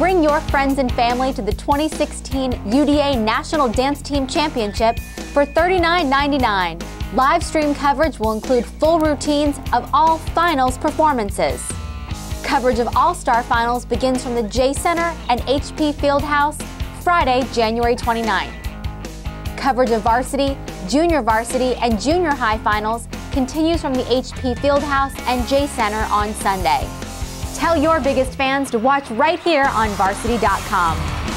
Bring your friends and family to the 2016 UDA National Dance Team Championship for $39.99. Live stream coverage will include full routines of all finals performances. Coverage of All-Star Finals begins from the J Center and HP Fieldhouse Friday, January 29th. Coverage of Varsity, Junior Varsity, and Junior High Finals continues from the HP Fieldhouse and J Center on Sunday. Tell your biggest fans to watch right here on Varsity.com.